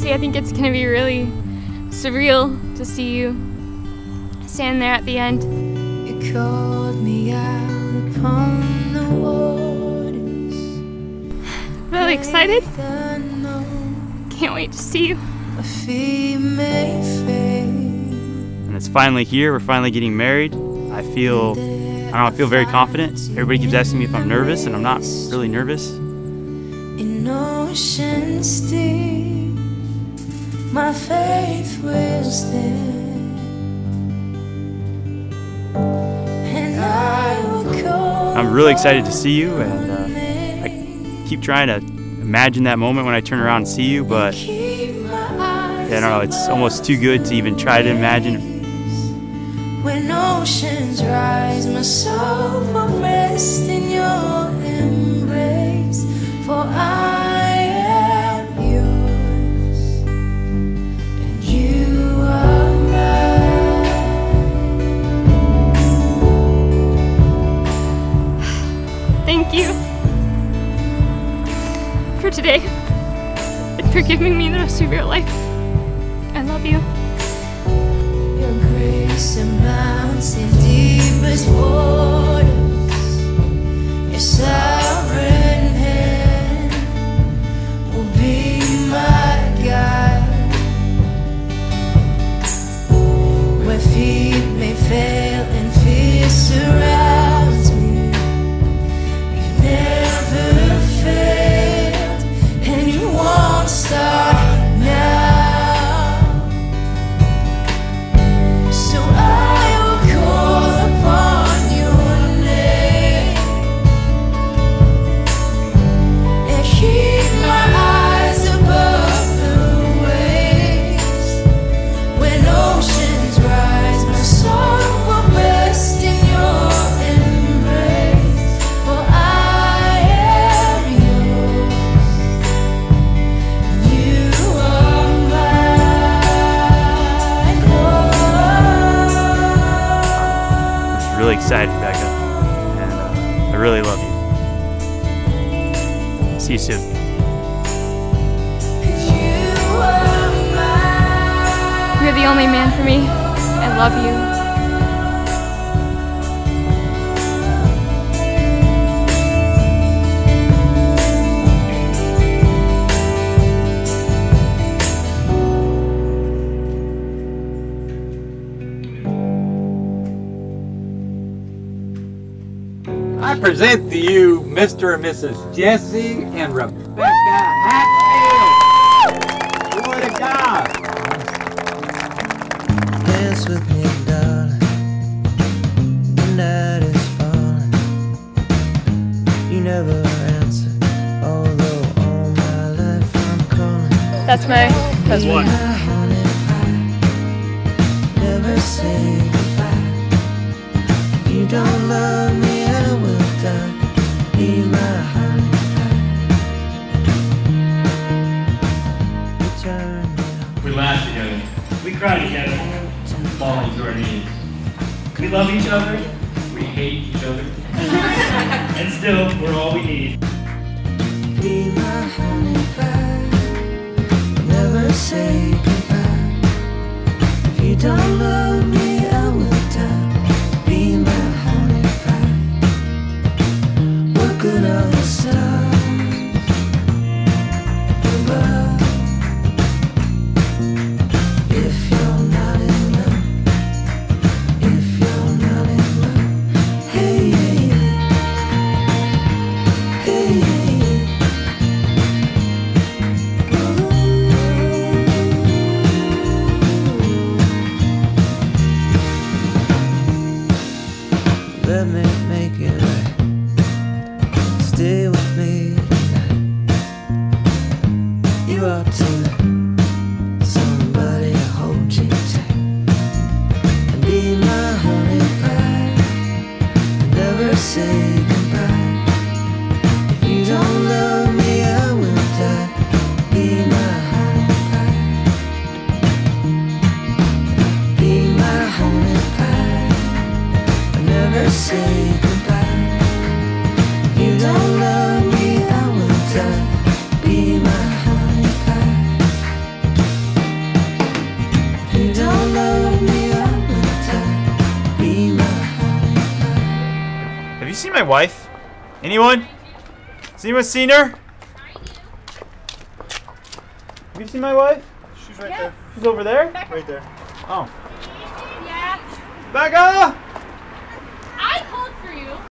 honestly, I think it's gonna be really surreal to see you stand there at the end. You called me out upon the waters. Really excited. Can't wait to see you. And it's finally here. We're finally getting married. I feel very confident. Everybody keeps asking me if I'm nervous, and I'm not really nervous. In oceans deep, my faith will stand, and I will call. I'm really excited to see you, and I keep trying to imagine that moment when I turn around and see you, but yeah, I don't know, it's almost too good to even try to imagine. When oceans rise, my soul will rest in your embrace, for I am yours, and you are mine. Thank you for today and for giving me the rest of your life. I love you. Your grace amounts in deepest waters. Your sovereign hand will be my guide. Where feet may fail and fear surrounds me, you've never failed, and you won't start now. Really excited, Becca, and I really love you. See you soon. You're the only man for me. I love you. I present to you Mr. and Mrs. Jesse and Rebecca Hatfield. Glory to God. Dance with me, darling. The night is falling. You never answer, although all my life I'm calling. That's my husband. Never say goodbye. You don't love me. Be my honey pie. We laugh together. We cry together. Falling to our knees. We love each other. We hate each other. And still, we're all we need. Be my honey pie. Never say goodbye. If you don't love me, I will die. Be my honey pie. Look at all the stars above. If you're not in love, if you're not in love, hey, hey, hey, hey. Let me make it right. Stay with me tonight. You ought to let somebody hold you tight and be my honey pie. Never say goodbye. If you don't love me, I will die. Be my honey pie. Be my honey pie. Never say goodbye. You don't love me, I will die. Be my honey pie. Be my honey pie. Have you seen my wife? Anyone? Has anyone seen her? Have you seen my wife? She's right there. She's over there? Right there. Oh. Becca!